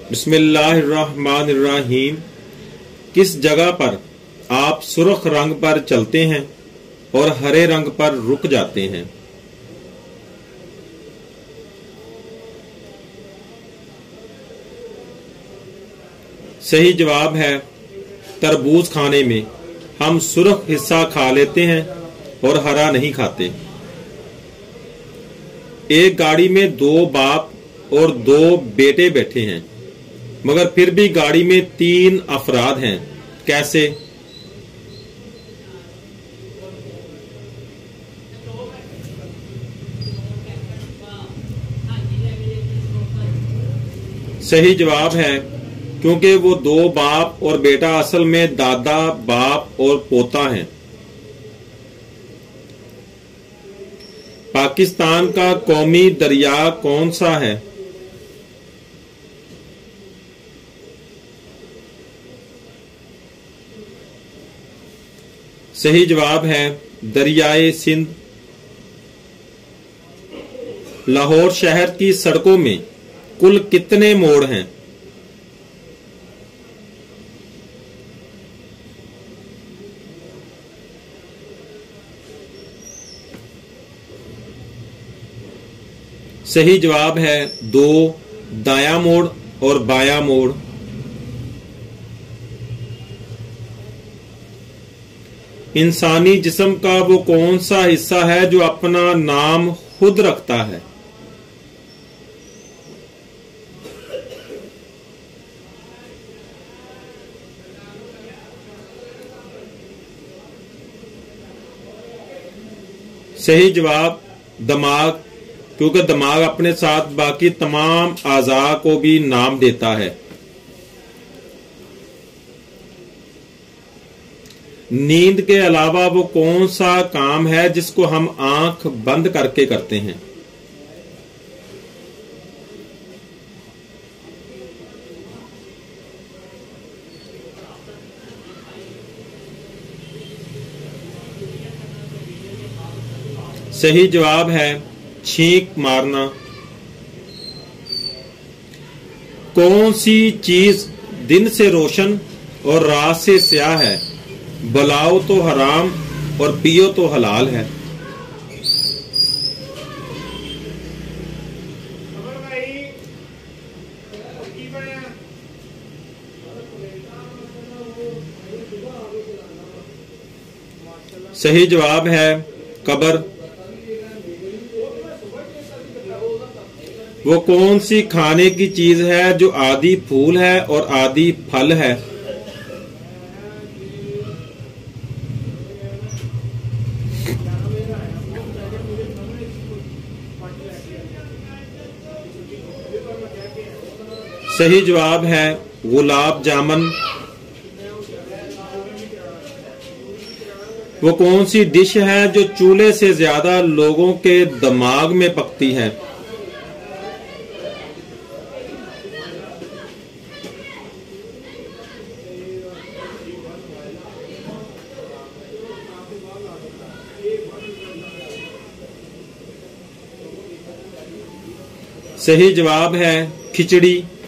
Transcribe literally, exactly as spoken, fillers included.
बिस्मिल्लाहिर्रहमानिर्रहीम। किस जगह पर आप सुर्ख रंग पर चलते हैं और हरे रंग पर रुक जाते हैं? सही जवाब है तरबूज खाने में हम सुर्ख हिस्सा खा लेते हैं और हरा नहीं खाते। एक गाड़ी में दो बाप और दो बेटे बैठे हैं, मगर फिर भी गाड़ी में तीन अफराद हैं, कैसे? सही जवाब है क्योंकि वो दो बाप और बेटा असल में दादा, बाप और पोता हैं। पाकिस्तान का कौमी दरिया कौन सा है? सही जवाब है दरियाए सिंध। लाहौर शहर की सड़कों में कुल कितने मोड़ हैं? सही जवाब है दो, दायां मोड़ और बायां मोड़। इंसानी जिस्म का वो कौन सा हिस्सा है जो अपना नाम खुद रखता है? सही जवाब दिमाग, क्योंकि दिमाग अपने साथ बाकी तमाम आज़ा को भी नाम देता है। नींद के अलावा वो कौन सा काम है जिसको हम आंख बंद करके करते हैं? सही जवाब है छींक मारना। कौन सी चीज दिन से रोशन और रात से स्याह है? बुलाओ तो हराम और पियो तो हलाल है। सही जवाब है कब्र। वो कौन सी खाने की चीज है जो आधी फूल है और आधी फल है? सही जवाब है गुलाब जामुन। वो कौन सी डिश है जो चूल्हे से ज्यादा लोगों के दिमाग में पकती है? सही जवाब है खिचड़ी।